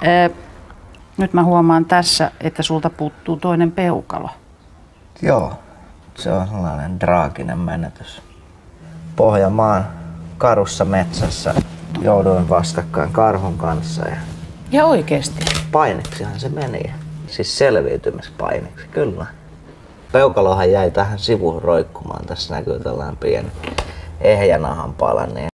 Nyt mä huomaan tässä, että sulta puuttuu toinen peukalo. Joo, se on sellainen traaginen menetys. Pohjanmaan karussa metsässä jouduin vastakkain karhun kanssa Ja oikeesti? paineksihan se meni. Siis selviytymispaineksi, kyllä. Peukalohan jäi tähän sivuun roikkumaan. Tässä näkyy tällainen pieni ehjänahan pala. Niin